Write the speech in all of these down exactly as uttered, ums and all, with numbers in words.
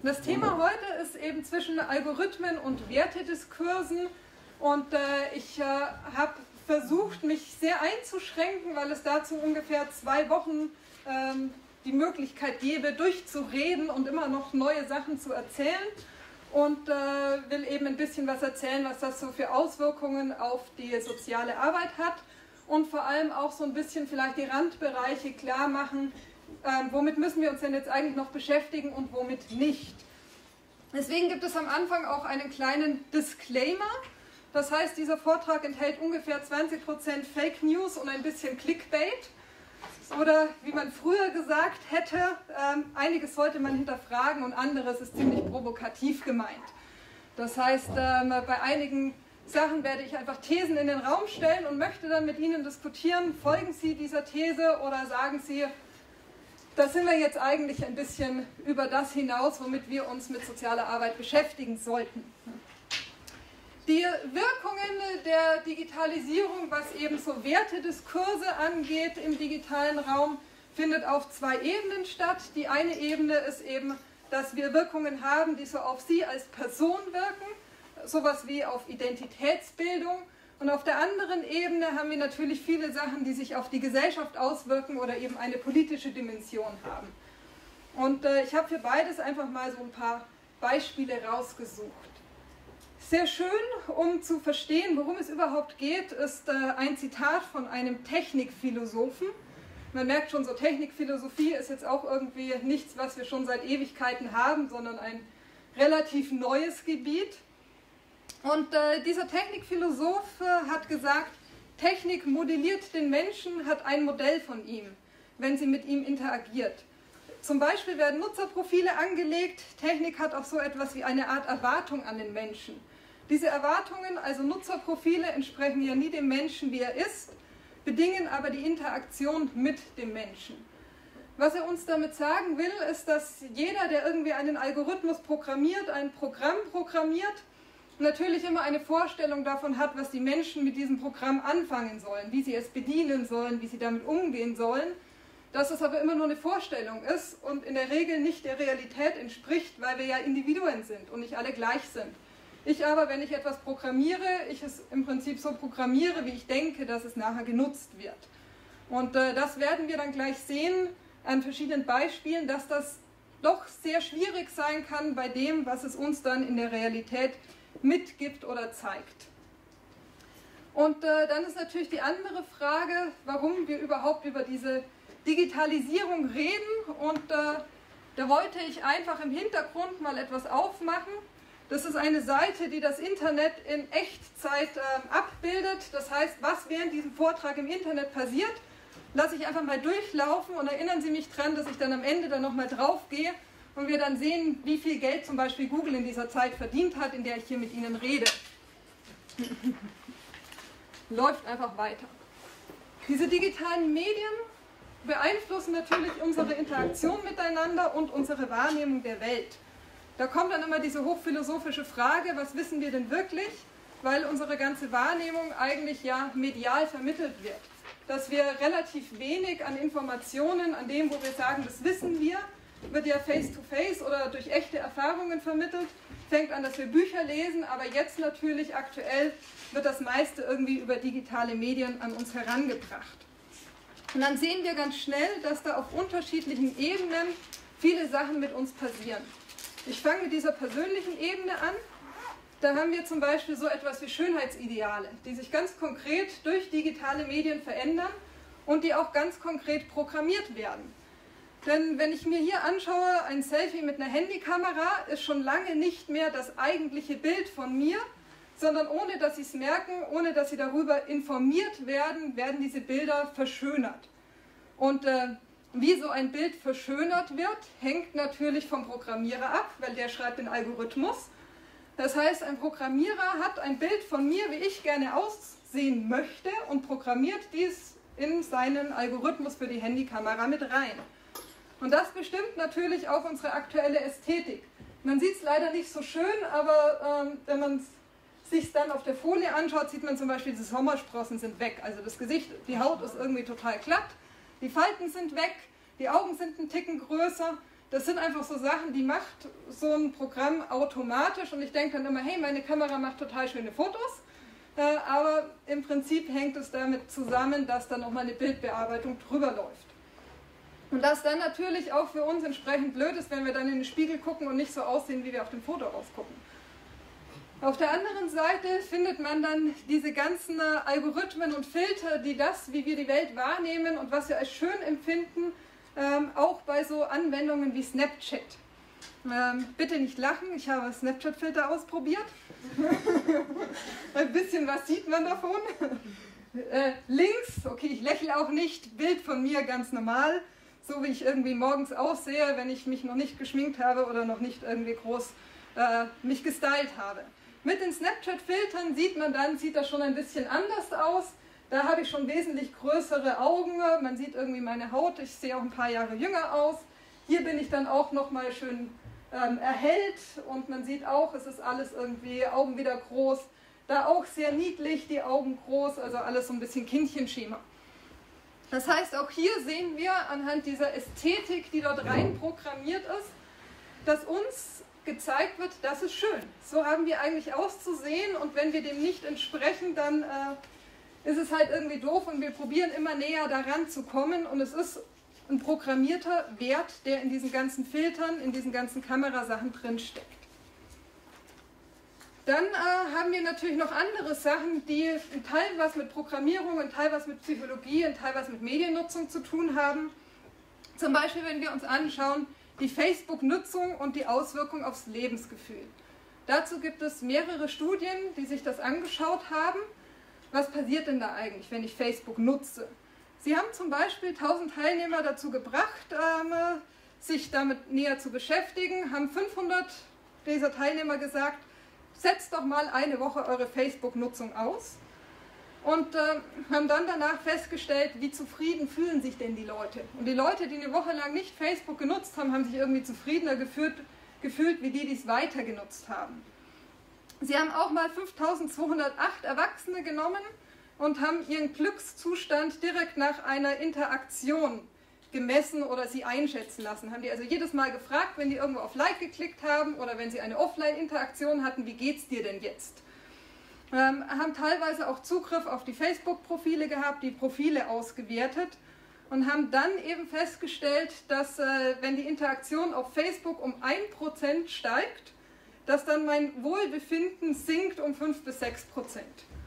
Das Thema heute ist eben zwischen Algorithmen und Wertediskursen, und äh, ich äh, habe versucht, mich sehr einzuschränken, weil es dazu ungefähr zwei Wochen ähm, die Möglichkeit gäbe, durchzureden und immer noch neue Sachen zu erzählen, und äh, will eben ein bisschen was erzählen, was das so für Auswirkungen auf die soziale Arbeit hat und vor allem auch so ein bisschen vielleicht die Randbereiche klar machen, äh, womit müssen wir uns denn jetzt eigentlich noch beschäftigen und womit nicht. Deswegen gibt es am Anfang auch einen kleinen Disclaimer. Das heißt, dieser Vortrag enthält ungefähr zwanzig Prozent Fake News und ein bisschen Clickbait. Oder wie man früher gesagt hätte, ähm, einiges sollte man hinterfragen und anderes ist ziemlich provokativ gemeint. Das heißt, ähm, bei einigen Sachen werde ich einfach Thesen in den Raum stellen und möchte dann mit Ihnen diskutieren, folgen Sie dieser These oder sagen Sie, da sind wir jetzt eigentlich ein bisschen über das hinaus, womit wir uns mit sozialer Arbeit beschäftigen sollten. Die Wirkungen der Digitalisierung, was eben so Wertediskurse angeht im digitalen Raum, findet auf zwei Ebenen statt. Die eine Ebene ist eben, dass wir Wirkungen haben, die so auf Sie als Person wirken, sowas wie auf Identitätsbildung. Und auf der anderen Ebene haben wir natürlich viele Sachen, die sich auf die Gesellschaft auswirken oder eben eine politische Dimension haben. Und äh, ich habe für beides einfach mal so ein paar Beispiele rausgesucht. Sehr schön, um zu verstehen, worum es überhaupt geht, ist äh, ein Zitat von einem Technikphilosophen. Man merkt schon, so Technikphilosophie ist jetzt auch irgendwie nichts, was wir schon seit Ewigkeiten haben, sondern ein relativ neues Gebiet. Und äh, dieser Technikphilosoph äh, hat gesagt, Technik modelliert den Menschen, hat ein Modell von ihm, wenn sie mit ihm interagiert. Zum Beispiel werden Nutzerprofile angelegt, Technik hat auch so etwas wie eine Art Erwartung an den Menschen. Diese Erwartungen, also Nutzerprofile, entsprechen ja nie dem Menschen, wie er ist, bedingen aber die Interaktion mit dem Menschen. Was er uns damit sagen will, ist, dass jeder, der irgendwie einen Algorithmus programmiert, ein Programm programmiert, natürlich immer eine Vorstellung davon hat, was die Menschen mit diesem Programm anfangen sollen, wie sie es bedienen sollen, wie sie damit umgehen sollen, dass es aber immer nur eine Vorstellung ist und in der Regel nicht der Realität entspricht, weil wir ja Individuen sind und nicht alle gleich sind. Ich aber, wenn ich etwas programmiere, ich es im Prinzip so programmiere, wie ich denke, dass es nachher genutzt wird. Und äh, das werden wir dann gleich sehen an verschiedenen Beispielen, dass das doch sehr schwierig sein kann bei dem, was es uns dann in der Realität mitgibt oder zeigt. Und äh, dann ist natürlich die andere Frage, warum wir überhaupt über diese Digitalisierung reden, und äh, da wollte ich einfach im Hintergrund mal etwas aufmachen. Das ist eine Seite, die das Internet in Echtzeit äh, abbildet. Das heißt, was während diesem Vortrag im Internet passiert, lasse ich einfach mal durchlaufen und erinnern Sie mich dran, dass ich dann am Ende dann nochmal drauf gehe und wir dann sehen, wie viel Geld zum Beispiel Google in dieser Zeit verdient hat, in der ich hier mit Ihnen rede. Läuft einfach weiter. Diese digitalen Medien beeinflussen natürlich unsere Interaktion miteinander und unsere Wahrnehmung der Welt. Da kommt dann immer diese hochphilosophische Frage, was wissen wir denn wirklich? Weil unsere ganze Wahrnehmung eigentlich ja medial vermittelt wird. Dass wir relativ wenig an Informationen, an dem, wo wir sagen, das wissen wir, wird ja face-to-face oder durch echte Erfahrungen vermittelt. Fängt an, dass wir Bücher lesen, aber jetzt natürlich aktuell wird das meiste irgendwie über digitale Medien an uns herangebracht. Und dann sehen wir ganz schnell, dass da auf unterschiedlichen Ebenen viele Sachen mit uns passieren. Ich fange mit dieser persönlichen Ebene an. Da haben wir zum Beispiel so etwas wie Schönheitsideale, die sich ganz konkret durch digitale Medien verändern und die auch ganz konkret programmiert werden. Denn wenn ich mir hier anschaue, ein Selfie mit einer Handykamera ist schon lange nicht mehr das eigentliche Bild von mir, sondern ohne dass Sie es merken, ohne dass Sie darüber informiert werden, werden diese Bilder verschönert. Und äh, wie so ein Bild verschönert wird, hängt natürlich vom Programmierer ab, weil der schreibt den Algorithmus. Das heißt, ein Programmierer hat ein Bild von mir, wie ich gerne aussehen möchte, und programmiert dies in seinen Algorithmus für die Handykamera mit rein. Und das bestimmt natürlich auch unsere aktuelle Ästhetik. Man sieht es leider nicht so schön, aber ähm, wenn man es sich dann auf der Folie anschaut, sieht man zum Beispiel, die Sommersprossen sind weg. Also das Gesicht, die Haut ist irgendwie total glatt, die Falten sind weg, die Augen sind einen Ticken größer, Das sind einfach so Sachen, die macht so ein Programm automatisch und ich denke dann immer, hey, meine Kamera macht total schöne Fotos, äh, aber im Prinzip hängt es damit zusammen, dass dann nochmal eine Bildbearbeitung drüber läuft. Und das dann natürlich auch für uns entsprechend blöd ist, wenn wir dann in den Spiegel gucken und nicht so aussehen, wie wir auf dem Foto ausgucken. Auf der anderen Seite findet man dann diese ganzen Algorithmen und Filter, die das, wie wir die Welt wahrnehmen und was wir als schön empfinden, ähm, auch bei so Anwendungen wie Snapchat. Ähm, bitte nicht lachen, ich habe Snapchat-Filter ausprobiert. Ein bisschen was sieht man davon. äh, links, okay, ich lächle auch nicht, Bild von mir ganz normal, so wie ich irgendwie morgens aussehe, wenn ich mich noch nicht geschminkt habe oder noch nicht irgendwie groß äh, mich gestylt habe. Mit den Snapchat-Filtern sieht man dann, sieht das schon ein bisschen anders aus. Da habe ich schon wesentlich größere Augen, man sieht irgendwie meine Haut, ich sehe auch ein paar Jahre jünger aus. Hier bin ich dann auch nochmal schön ähm, erhellt und man sieht auch, es ist alles irgendwie, Augen wieder groß. Da auch sehr niedlich, die Augen groß, also alles so ein bisschen Kindchenschema. Das heißt, auch hier sehen wir anhand dieser Ästhetik, die dort rein programmiert ist, dass uns gezeigt wird, das ist schön. So haben wir eigentlich auszusehen und wenn wir dem nicht entsprechen, dann äh, ist es halt irgendwie doof und wir probieren immer näher daran zu kommen und es ist ein programmierter Wert, der in diesen ganzen Filtern, in diesen ganzen Kamerasachen drin steckt. Dann äh, haben wir natürlich noch andere Sachen, die ein Teil was mit Programmierung, ein Teil was mit Psychologie, ein Teil was mit Mediennutzung zu tun haben. Zum Beispiel, wenn wir uns anschauen, die Facebook-Nutzung und die Auswirkung aufs Lebensgefühl. Dazu gibt es mehrere Studien, die sich das angeschaut haben. Was passiert denn da eigentlich, wenn ich Facebook nutze? Sie haben zum Beispiel tausend Teilnehmer dazu gebracht, ähm, sich damit näher zu beschäftigen, haben fünfhundert dieser Teilnehmer gesagt, setzt doch mal eine Woche eure Facebook-Nutzung aus und äh, haben dann danach festgestellt, wie zufrieden fühlen sich denn die Leute. Und die Leute, die eine Woche lang nicht Facebook genutzt haben, haben sich irgendwie zufriedener gefühlt, gefühlt wie die, die es weiter genutzt haben. Sie haben auch mal fünftausendzweihundertacht Erwachsene genommen und haben ihren Glückszustand direkt nach einer Interaktion gemessen oder sie einschätzen lassen. Haben die also jedes Mal gefragt, wenn die irgendwo auf Like geklickt haben oder wenn sie eine Offline-Interaktion hatten, wie geht's dir denn jetzt? Ähm, haben teilweise auch Zugriff auf die Facebook-Profile gehabt, die Profile ausgewertet und haben dann eben festgestellt, dass äh, wenn die Interaktion auf Facebook um ein Prozent steigt, dass dann mein Wohlbefinden sinkt um fünf bis sechs Prozent.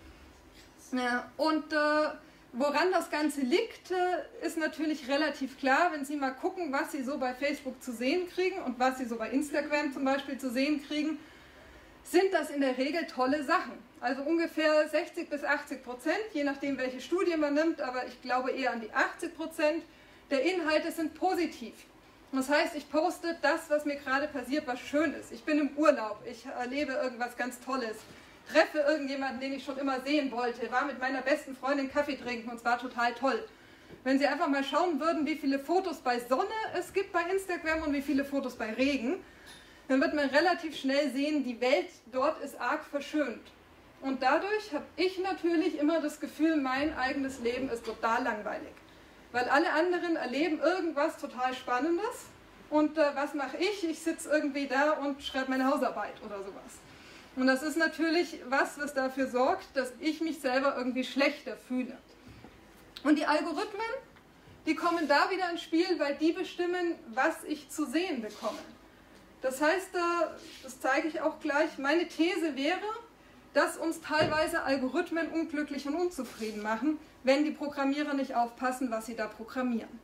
Ja, und äh, woran das Ganze liegt, äh, ist natürlich relativ klar, wenn Sie mal gucken, was Sie so bei Facebook zu sehen kriegen und was Sie so bei Instagram zum Beispiel zu sehen kriegen, sind das in der Regel tolle Sachen. Also ungefähr sechzig bis achtzig Prozent, je nachdem welche Studie man nimmt, aber ich glaube eher an die achtzig Prozent der Inhalte sind positiv. Das heißt, ich poste das, was mir gerade passiert, was schön ist. Ich bin im Urlaub, ich erlebe irgendwas ganz Tolles, treffe irgendjemanden, den ich schon immer sehen wollte, war mit meiner besten Freundin Kaffee trinken und es war total toll. Wenn Sie einfach mal schauen würden, wie viele Fotos bei Sonne es gibt bei Instagram und wie viele Fotos bei Regen, dann wird man relativ schnell sehen, die Welt dort ist arg verschönt. Und dadurch habe ich natürlich immer das Gefühl, mein eigenes Leben ist total langweilig. Weil alle anderen erleben irgendwas total Spannendes und äh, was mache ich? Ich sitze irgendwie da und schreibe meine Hausarbeit oder sowas. Und das ist natürlich was, was dafür sorgt, dass ich mich selber irgendwie schlechter fühle. Und die Algorithmen, die kommen da wieder ins Spiel, weil die bestimmen, was ich zu sehen bekomme. Das heißt, das zeige ich auch gleich, meine These wäre, dass uns teilweise Algorithmen unglücklich und unzufrieden machen, wenn die Programmierer nicht aufpassen, was sie da programmieren.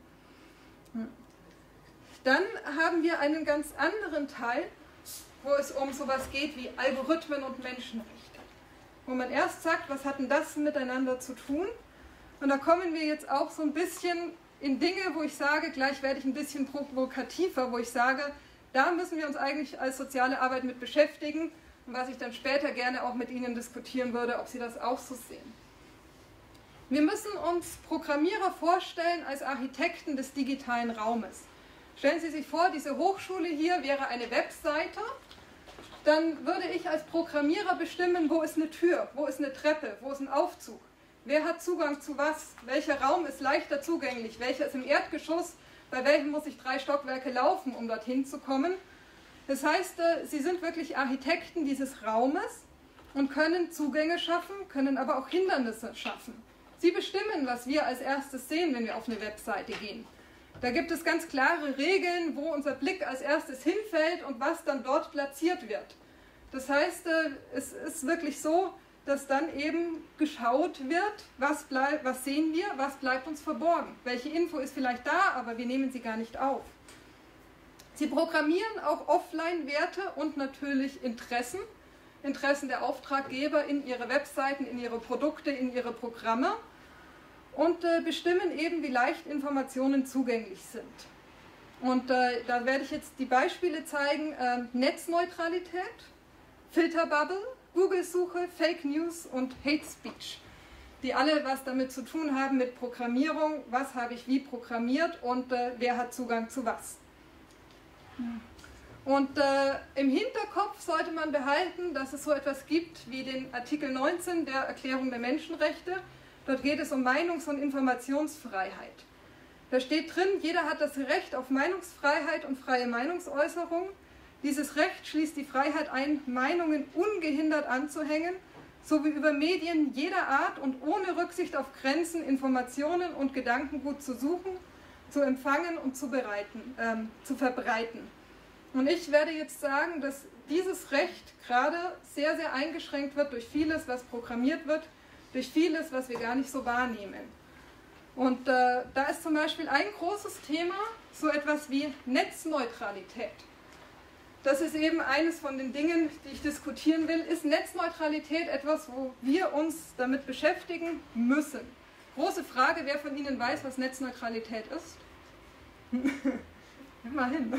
Dann haben wir einen ganz anderen Teil, wo es um sowas geht wie Algorithmen und Menschenrechte. Wo man erst sagt, was hat denn das miteinander zu tun? Und da kommen wir jetzt auch so ein bisschen in Dinge, wo ich sage, gleich werde ich ein bisschen provokativer, wo ich sage, da müssen wir uns eigentlich als soziale Arbeit mit beschäftigen und was ich dann später gerne auch mit Ihnen diskutieren würde, ob Sie das auch so sehen. Wir müssen uns Programmierer vorstellen als Architekten des digitalen Raumes. Stellen Sie sich vor, diese Hochschule hier wäre eine Webseite, dann würde ich als Programmierer bestimmen, wo ist eine Tür, wo ist eine Treppe, wo ist ein Aufzug, wer hat Zugang zu was, welcher Raum ist leichter zugänglich, welcher ist im Erdgeschoss, bei welchem muss ich drei Stockwerke laufen, um dorthin zu kommen. Das heißt, sie sind wirklich Architekten dieses Raumes und können Zugänge schaffen, können aber auch Hindernisse schaffen. Sie bestimmen, was wir als erstes sehen, wenn wir auf eine Webseite gehen. Da gibt es ganz klare Regeln, wo unser Blick als erstes hinfällt und was dann dort platziert wird. Das heißt, es ist wirklich so, dass dann eben geschaut wird, was, bleib, was sehen wir, was bleibt uns verborgen. Welche Info ist vielleicht da, aber wir nehmen sie gar nicht auf. Sie programmieren auch Offline-Werte und natürlich Interessen, Interessen der Auftraggeber in ihre Webseiten, in ihre Produkte, in ihre Programme und äh, bestimmen eben, wie leicht Informationen zugänglich sind. Und äh, da werde ich jetzt die Beispiele zeigen: äh, Netzneutralität, Filterbubble, Google-Suche, Fake News und Hate Speech, die alle was damit zu tun haben mit Programmierung, was habe ich wie programmiert und äh, wer hat Zugang zu was. Und äh, im Hinterkopf sollte man behalten, dass es so etwas gibt wie den Artikel neunzehn der Erklärung der Menschenrechte. Dort geht es um Meinungs- und Informationsfreiheit. Da steht drin, jeder hat das Recht auf Meinungsfreiheit und freie Meinungsäußerung. Dieses Recht schließt die Freiheit ein, Meinungen ungehindert anzuhängen, sowie über Medien jeder Art und ohne Rücksicht auf Grenzen Informationen und Gedankengut zu suchen, zu empfangen und zu, bereiten, ähm, zu verbreiten. Und ich werde jetzt sagen, dass dieses Recht gerade sehr, sehr eingeschränkt wird durch vieles, was programmiert wird, durch vieles, was wir gar nicht so wahrnehmen. Und äh, da ist zum Beispiel ein großes Thema, so etwas wie Netzneutralität. Das ist eben eines von den Dingen, die ich diskutieren will. Ist Netzneutralität etwas, wo wir uns damit beschäftigen müssen? Große Frage, wer von Ihnen weiß, was Netzneutralität ist? Immerhin.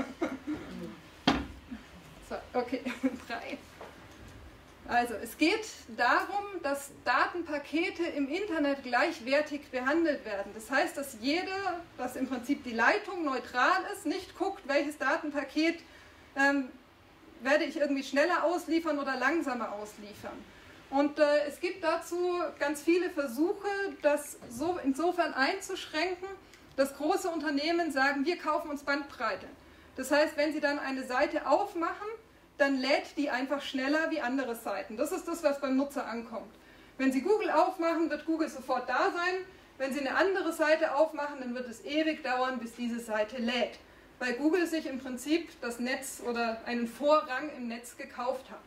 So, okay, drei. Also, es geht darum, dass Datenpakete im Internet gleichwertig behandelt werden. Das heißt, dass jeder, dass im Prinzip die Leitung neutral ist, nicht guckt, welches Datenpaket ähm, werde ich irgendwie schneller ausliefern oder langsamer ausliefern. Und äh, es gibt dazu ganz viele Versuche, das so insofern einzuschränken, dass große Unternehmen sagen, wir kaufen uns Bandbreite. Das heißt, wenn sie dann eine Seite aufmachen, dann lädt die einfach schneller wie andere Seiten. Das ist das, was beim Nutzer ankommt. Wenn Sie Google aufmachen, wird Google sofort da sein. Wenn Sie eine andere Seite aufmachen, dann wird es ewig dauern, bis diese Seite lädt. Weil Google sich im Prinzip das Netz oder einen Vorrang im Netz gekauft hat.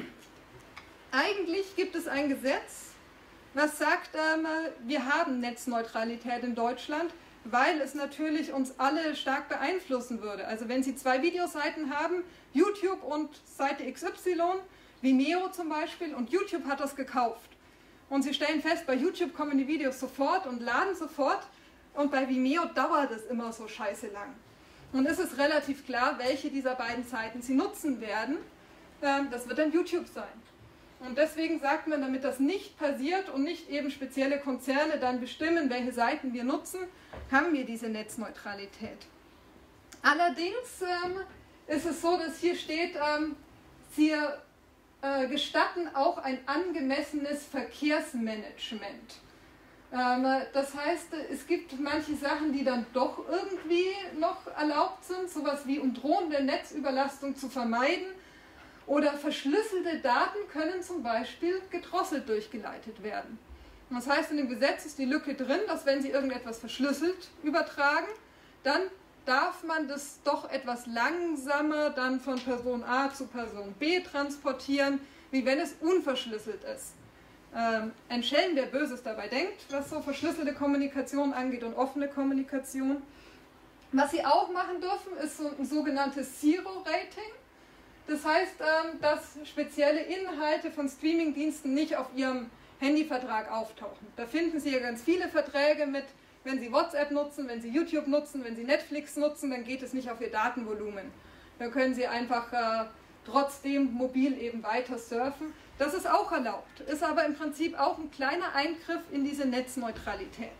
Eigentlich gibt es ein Gesetz, was sagt, ähm, wir haben Netzneutralität in Deutschland, weil es natürlich uns alle stark beeinflussen würde. Also wenn Sie zwei Videoseiten haben, YouTube und Seite X Y, Vimeo zum Beispiel, und YouTube hat das gekauft. Und Sie stellen fest, bei YouTube kommen die Videos sofort und laden sofort und bei Vimeo dauert es immer so scheiße lang. Und es ist relativ klar, welche dieser beiden Seiten Sie nutzen werden. Das wird dann YouTube sein. Und deswegen sagt man, damit das nicht passiert und nicht eben spezielle Konzerne dann bestimmen, welche Seiten wir nutzen, haben wir diese Netzneutralität. Allerdings ähm, ist es so, dass hier steht, ähm, sie äh, gestatten auch ein angemessenes Verkehrsmanagement. Ähm, das heißt, es gibt manche Sachen, die dann doch irgendwie noch erlaubt sind, sowas wie um drohende Netzüberlastung zu vermeiden. Oder verschlüsselte Daten können zum Beispiel gedrosselt durchgeleitet werden. Das heißt, in dem Gesetz ist die Lücke drin, dass wenn Sie irgendetwas verschlüsselt übertragen, dann darf man das doch etwas langsamer dann von Person A zu Person B transportieren, wie wenn es unverschlüsselt ist. Ähm, ein Schelm, der Böses dabei denkt, was so verschlüsselte Kommunikation angeht und offene Kommunikation. Was Sie auch machen dürfen, ist so ein sogenanntes Zero-Rating. Das heißt, dass spezielle Inhalte von Streamingdiensten nicht auf Ihrem Handyvertrag auftauchen. Da finden Sie ja ganz viele Verträge mit, wenn Sie WhatsApp nutzen, wenn Sie YouTube nutzen, wenn Sie Netflix nutzen, dann geht es nicht auf Ihr Datenvolumen. Dann können Sie einfach äh, trotzdem mobil eben weiter surfen. Das ist auch erlaubt, ist aber im Prinzip auch ein kleiner Eingriff in diese Netzneutralität.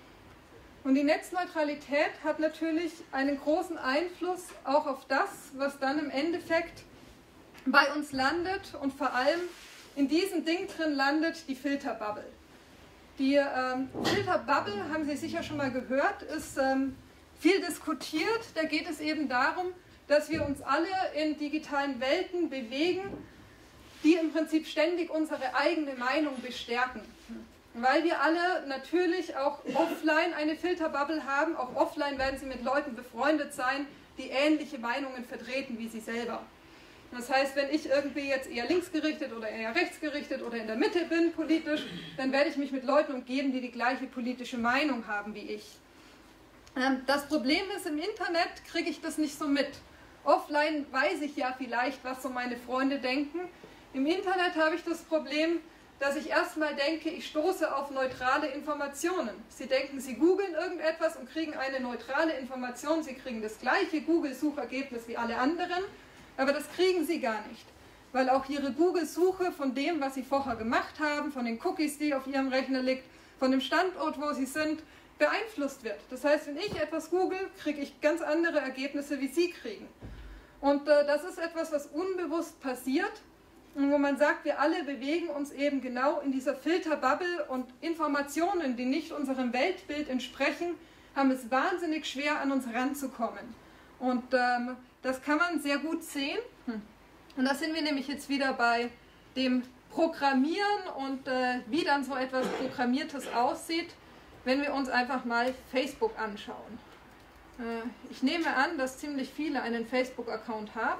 Und die Netzneutralität hat natürlich einen großen Einfluss auch auf das, was dann im Endeffekt bei uns landet und vor allem in diesem Ding drin landet, die Filterbubble. Die ähm, Filterbubble, haben Sie sicher schon mal gehört, ist ähm, viel diskutiert. Da geht es eben darum, dass wir uns alle in digitalen Welten bewegen, die im Prinzip ständig unsere eigene Meinung bestärken. Weil wir alle natürlich auch offline eine Filterbubble haben, auch offline werden sie mit Leuten befreundet sein, die ähnliche Meinungen vertreten wie sie selber. Das heißt, wenn ich irgendwie jetzt eher linksgerichtet oder eher rechtsgerichtet oder in der Mitte bin politisch, dann werde ich mich mit Leuten umgeben, die die gleiche politische Meinung haben wie ich. Das Problem ist, im Internet kriege ich das nicht so mit. Offline weiß ich ja vielleicht, was so meine Freunde denken. Im Internet habe ich das Problem, dass ich erstmal denke, ich stoße auf neutrale Informationen. Sie denken, Sie googeln irgendetwas und kriegen eine neutrale Information. Sie kriegen das gleiche Google-Suchergebnis wie alle anderen, aber das kriegen Sie gar nicht, weil auch Ihre Google-Suche von dem, was Sie vorher gemacht haben, von den Cookies, die auf Ihrem Rechner liegt, von dem Standort, wo Sie sind, beeinflusst wird. Das heißt, wenn ich etwas google, kriege ich ganz andere Ergebnisse, wie Sie kriegen. Und äh, das ist etwas, was unbewusst passiert, wo man sagt, wir alle bewegen uns eben genau in dieser Filterbubble und Informationen, die nicht unserem Weltbild entsprechen, haben es wahnsinnig schwer, an uns ranzukommen. Und ähm, das kann man sehr gut sehen. Und da sind wir nämlich jetzt wieder bei dem Programmieren und äh, wie dann so etwas Programmiertes aussieht, wenn wir uns einfach mal Facebook anschauen. Äh, ich nehme an, dass ziemlich viele einen Facebook-Account haben.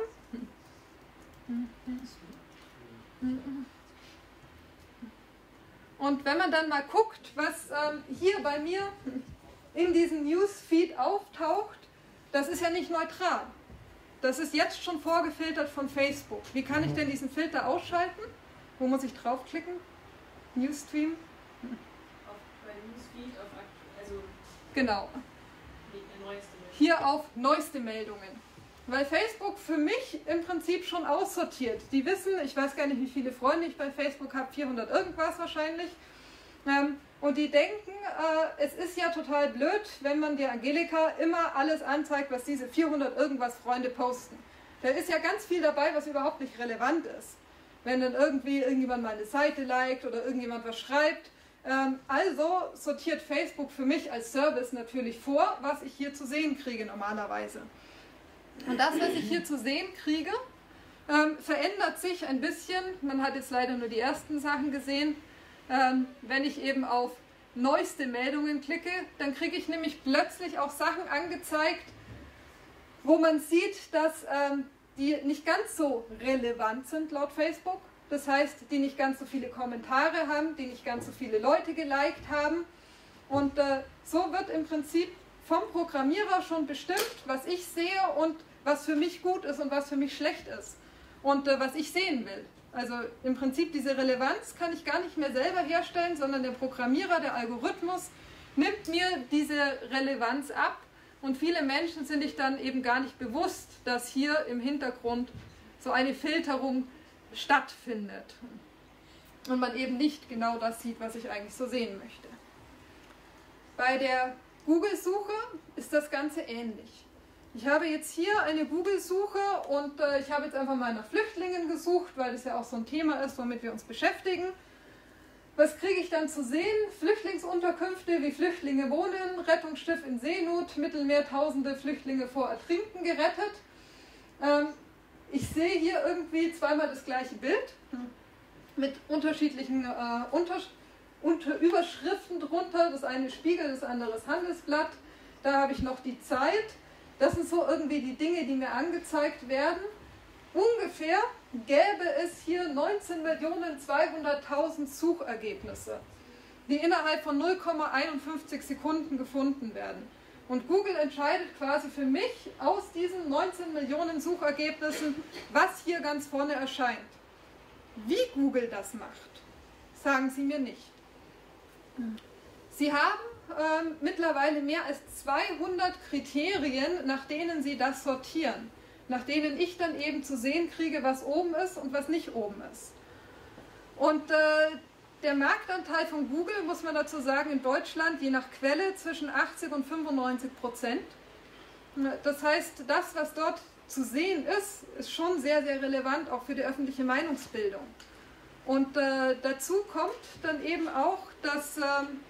Und wenn man dann mal guckt, was ähm, hier bei mir in diesem Newsfeed auftaucht, das ist ja nicht neutral. Das ist jetzt schon vorgefiltert von Facebook. Wie kann ich denn diesen Filter ausschalten? Wo muss ich draufklicken? Newsstream? Auf, bei Newsfeed, auf, also genau. Neueste hier auf neueste Meldungen. Weil Facebook für mich im Prinzip schon aussortiert. Die wissen, ich weiß gar nicht, wie viele Freunde ich bei Facebook habe, vierhundert irgendwas wahrscheinlich. Ähm, und die denken, äh, es ist ja total blöd, wenn man der Angelika immer alles anzeigt, was diese vierhundert irgendwas Freunde posten. Da ist ja ganz viel dabei, was überhaupt nicht relevant ist. Wenn dann irgendwie irgendjemand mal eine Seite liked oder irgendjemand was schreibt. Ähm, also sortiert Facebook für mich als Service natürlich vor, was ich hier zu sehen kriege normalerweise. Und das, was ich hier zu sehen kriege, ähm, verändert sich ein bisschen. Man hat jetzt leider nur die ersten Sachen gesehen. Ähm, wenn ich eben auf neueste Meldungen klicke, dann kriege ich nämlich plötzlich auch Sachen angezeigt, wo man sieht, dass ähm, die nicht ganz so relevant sind laut Facebook. Das heißt, die nicht ganz so viele Kommentare haben, die nicht ganz so viele Leute geliked haben. Und äh, so wird im Prinzip vom Programmierer schon bestimmt, was ich sehe und was für mich gut ist und was für mich schlecht ist und äh, was ich sehen will. Also im Prinzip diese Relevanz kann ich gar nicht mehr selber herstellen, sondern der Programmierer, der Algorithmus, nimmt mir diese Relevanz ab und viele Menschen sind sich dann eben gar nicht bewusst, dass hier im Hintergrund so eine Filterung stattfindet und man eben nicht genau das sieht, was ich eigentlich so sehen möchte. Bei der Google-Suche ist das Ganze ähnlich. Ich habe jetzt hier eine Google-Suche und äh, ich habe jetzt einfach mal nach Flüchtlingen gesucht, weil das ja auch so ein Thema ist, womit wir uns beschäftigen. Was kriege ich dann zu sehen? Flüchtlingsunterkünfte, wie Flüchtlinge wohnen, Rettungsschiff in Seenot, Mittelmeer, tausende Flüchtlinge vor Ertrinken gerettet. Ähm, ich sehe hier irgendwie zweimal das gleiche Bild mit unterschiedlichen äh, Unter unter Überschriften drunter. Das eine Spiegel, das andere ist Handelsblatt. Da habe ich noch die Zeit. Das sind so irgendwie die Dinge, die mir angezeigt werden. Ungefähr gäbe es hier neunzehn Millionen zweihunderttausend Suchergebnisse, die innerhalb von null Komma einundfünfzig Sekunden gefunden werden. Und Google entscheidet quasi für mich aus diesen neunzehn Millionen Suchergebnissen, was hier ganz vorne erscheint. Wie Google das macht, sagen sie mir nicht. Sie haben ähm, mittlerweile mehr als zweihundert Kriterien, nach denen sie das sortieren, nach denen ich dann eben zu sehen kriege, was oben ist und was nicht oben ist. Und äh, der Marktanteil von Google, muss man dazu sagen, in Deutschland je nach Quelle zwischen achtzig und fünfundneunzig Prozent. Das heißt, das, was dort zu sehen ist, ist schon sehr, sehr relevant, auch für die öffentliche Meinungsbildung. Und äh, dazu kommt dann eben auch, dass ähm,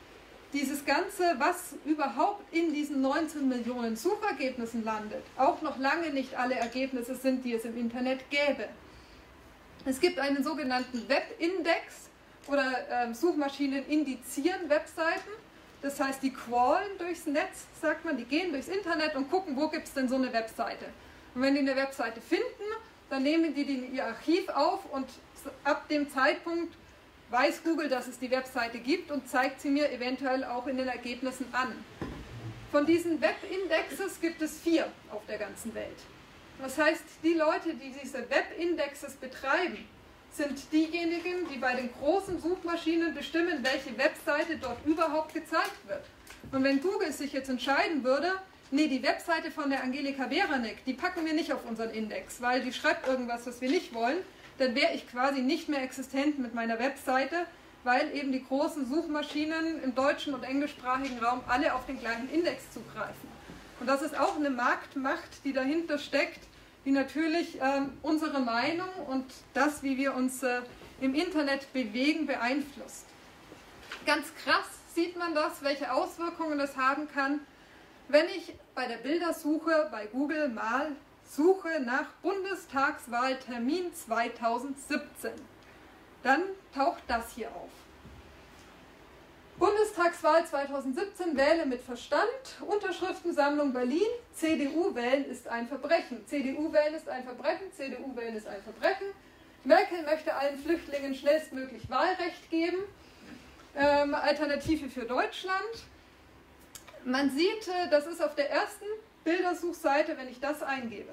dieses Ganze, was überhaupt in diesen neunzehn Millionen Suchergebnissen landet, auch noch lange nicht alle Ergebnisse sind, die es im Internet gäbe. Es gibt einen sogenannten Webindex oder äh, Suchmaschinen indizieren Webseiten. Das heißt, die crawlen durchs Netz, sagt man, die gehen durchs Internet und gucken, wo gibt es denn so eine Webseite. Und wenn die eine Webseite finden, dann nehmen die die in ihr Archiv auf und ab dem Zeitpunkt weiß Google, dass es die Webseite gibt und zeigt sie mir eventuell auch in den Ergebnissen an. Von diesen Webindexes gibt es vier auf der ganzen Welt. Das heißt, die Leute, die diese Webindexes betreiben, sind diejenigen, die bei den großen Suchmaschinen bestimmen, welche Webseite dort überhaupt gezeigt wird. Und wenn Google sich jetzt entscheiden würde, nee, die Webseite von der Angelika Beranek, die packen wir nicht auf unseren Index, weil die schreibt irgendwas, was wir nicht wollen, dann wäre ich quasi nicht mehr existent mit meiner Webseite, weil eben die großen Suchmaschinen im deutschen und englischsprachigen Raum alle auf den gleichen Index zugreifen. Und das ist auch eine Marktmacht, die dahinter steckt, die natürlich ähm, unsere Meinung und das, wie wir uns äh, im Internet bewegen, beeinflusst. Ganz krass sieht man das, welche Auswirkungen das haben kann, wenn ich bei der Bildersuche bei Google mal suche nach Bundestagswahltermin zweitausendsiebzehn. Dann taucht das hier auf. Bundestagswahl zweitausendsiebzehn, wähle mit Verstand, Unterschriftensammlung Berlin, C D U wählen ist ein Verbrechen. C D U wählen ist ein Verbrechen, C D U wählen ist ein Verbrechen. Merkel möchte allen Flüchtlingen schnellstmöglich Wahlrecht geben. Ähm, Alternative für Deutschland. Man sieht, das ist auf der ersten Bildersuchseite, wenn ich das eingebe.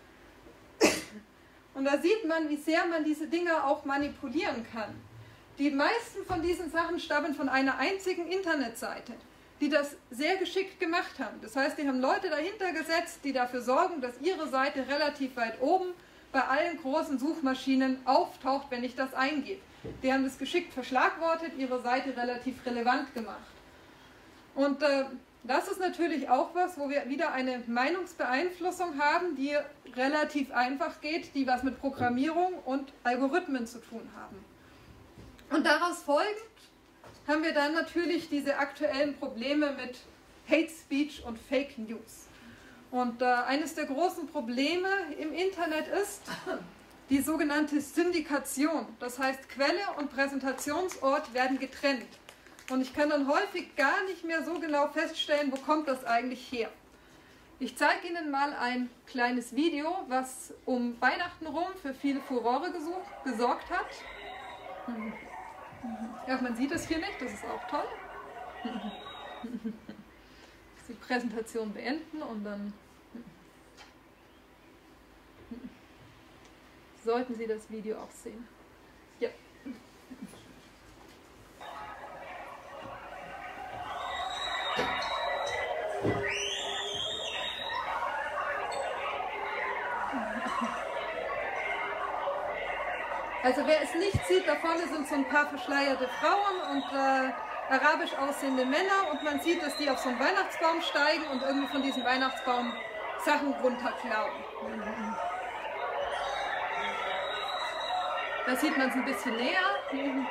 Und da sieht man, wie sehr man diese Dinger auch manipulieren kann. Die meisten von diesen Sachen stammen von einer einzigen Internetseite, die das sehr geschickt gemacht haben. Das heißt, die haben Leute dahinter gesetzt, die dafür sorgen, dass ihre Seite relativ weit oben bei allen großen Suchmaschinen auftaucht, wenn ich das eingebe. Die haben das geschickt verschlagwortet, ihre Seite relativ relevant gemacht. Und äh, das ist natürlich auch was, wo wir wieder eine Meinungsbeeinflussung haben, die relativ einfach geht, die was mit Programmierung und Algorithmen zu tun haben. Und daraus folgend haben wir dann natürlich diese aktuellen Probleme mit Hate Speech und Fake News. Und äh, eines der großen Probleme im Internet ist die sogenannte Syndikation. Das heißt, Quelle und Präsentationsort werden getrennt. Und ich kann dann häufig gar nicht mehr so genau feststellen, wo kommt das eigentlich her. Ich zeige Ihnen mal ein kleines Video, was um Weihnachten rum für viele Furore gesucht, gesorgt hat. Ja, man sieht es hier nicht, das ist auch toll. Die Präsentation beenden und dann sollten Sie das Video auch sehen. Ja. Also wer es nicht sieht, da vorne sind so ein paar verschleierte Frauen und äh, arabisch aussehende Männer und man sieht, dass die auf so einen Weihnachtsbaum steigen und irgendwie von diesem Weihnachtsbaum Sachen runterklauen. Da sieht man es ein bisschen näher.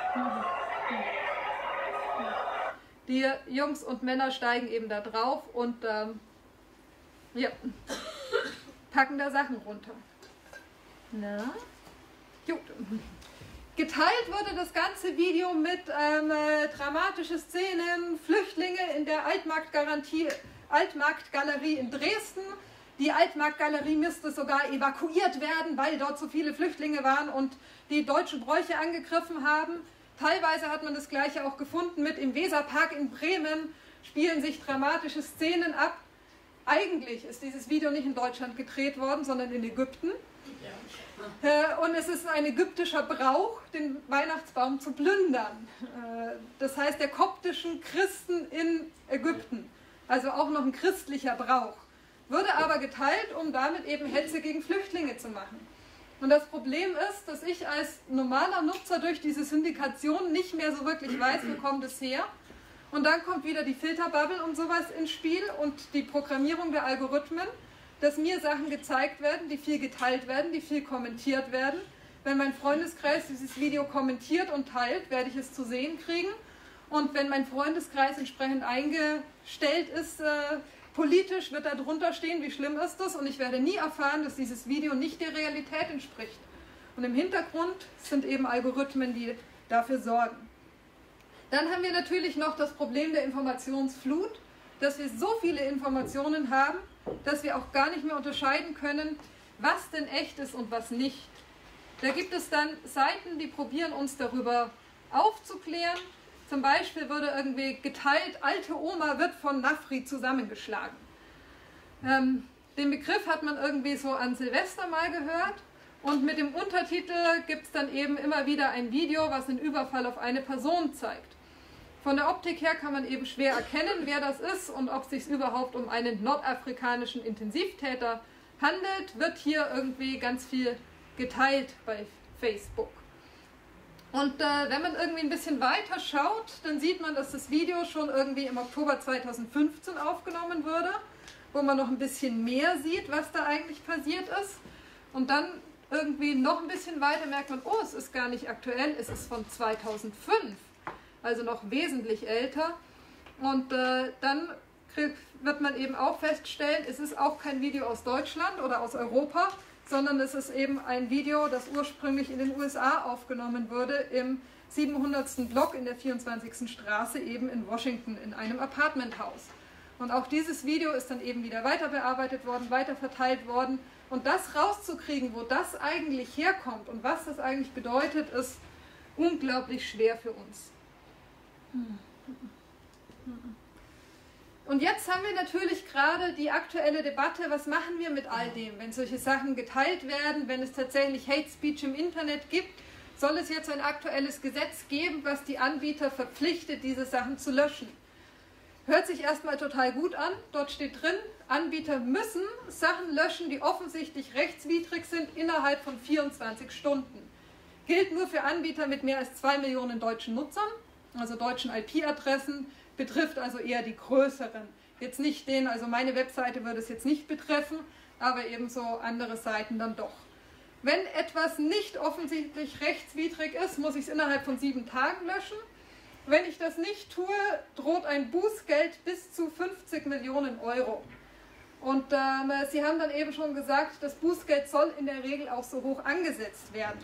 Die Jungs und Männer steigen eben da drauf und ähm, ja, packen da Sachen runter. Na? Gut. Geteilt wurde das ganze Video mit ähm, äh, dramatische Szenen, Flüchtlinge in der Altmarktgarantie, Altmarktgalerie in Dresden. Die Altmarktgalerie müsste sogar evakuiert werden, weil dort so viele Flüchtlinge waren und die deutschen Bräuche angegriffen haben. Teilweise hat man das Gleiche auch gefunden mit im Weserpark in Bremen, spielen sich dramatische Szenen ab. Eigentlich ist dieses Video nicht in Deutschland gedreht worden, sondern in Ägypten. Ja. Und es ist ein ägyptischer Brauch, den Weihnachtsbaum zu plündern. Das heißt, der koptischen Christen in Ägypten. Also auch noch ein christlicher Brauch. Wurde aber geteilt, um damit eben Hetze gegen Flüchtlinge zu machen. Und das Problem ist, dass ich als normaler Nutzer durch diese Syndikation nicht mehr so wirklich weiß, wo kommt es her. Und dann kommt wieder die Filterbubble und sowas ins Spiel und die Programmierung der Algorithmen, dass mir Sachen gezeigt werden, die viel geteilt werden, die viel kommentiert werden. Wenn mein Freundeskreis dieses Video kommentiert und teilt, werde ich es zu sehen kriegen. Und wenn mein Freundeskreis entsprechend eingestellt ist, äh, politisch, wird da drunter stehen, wie schlimm ist das, und ich werde nie erfahren, dass dieses Video nicht der Realität entspricht. Und im Hintergrund sind eben Algorithmen, die dafür sorgen. Dann haben wir natürlich noch das Problem der Informationsflut, dass wir so viele Informationen haben, dass wir auch gar nicht mehr unterscheiden können, was denn echt ist und was nicht. Da gibt es dann Seiten, die probieren uns darüber aufzuklären. Zum Beispiel wurde irgendwie geteilt, alte Oma wird von Nafri zusammengeschlagen. Ähm, den Begriff hat man irgendwie so an Silvester mal gehört. Und mit dem Untertitel gibt es dann eben immer wieder ein Video, was einen Überfall auf eine Person zeigt. Von der Optik her kann man eben schwer erkennen, wer das ist und ob es sich überhaupt um einen nordafrikanischen Intensivtäter handelt, wird hier irgendwie ganz viel geteilt bei Facebook. Und äh, wenn man irgendwie ein bisschen weiter schaut, dann sieht man, dass das Video schon irgendwie im Oktober zweitausendfünfzehn aufgenommen wurde, wo man noch ein bisschen mehr sieht, was da eigentlich passiert ist. Und dann irgendwie noch ein bisschen weiter merkt man, oh, es ist gar nicht aktuell, es ist von zweitausendfünf, also noch wesentlich älter. Und äh, dann krieg, wird man eben auch feststellen, es ist auch kein Video aus Deutschland oder aus Europa, sondern es ist eben ein Video, das ursprünglich in den U S A aufgenommen wurde, im siebenhundertsten Block in der vierundzwanzigsten Straße eben in Washington, in einem Apartmenthaus. Und auch dieses Video ist dann eben wieder weiter bearbeitet worden, weiter verteilt worden. Und das rauszukriegen, wo das eigentlich herkommt und was das eigentlich bedeutet, ist unglaublich schwer für uns. Und jetzt haben wir natürlich gerade die aktuelle Debatte, was machen wir mit all dem, wenn solche Sachen geteilt werden, wenn es tatsächlich Hate Speech im Internet gibt, soll es jetzt ein aktuelles Gesetz geben, was die Anbieter verpflichtet, diese Sachen zu löschen. Hört sich erstmal total gut an, dort steht drin, Anbieter müssen Sachen löschen, die offensichtlich rechtswidrig sind, innerhalb von vierundzwanzig Stunden. Gilt nur für Anbieter mit mehr als zwei Millionen deutschen Nutzern, also deutschen I P-Adressen, betrifft also eher die größeren. Jetzt nicht den, also meine Webseite würde es jetzt nicht betreffen, aber ebenso andere Seiten dann doch. Wenn etwas nicht offensichtlich rechtswidrig ist, muss ich es innerhalb von sieben Tagen löschen. Wenn ich das nicht tue, droht ein Bußgeld bis zu fünfzig Millionen Euro. Und ähm, Sie haben dann eben schon gesagt, das Bußgeld soll in der Regel auch so hoch angesetzt werden.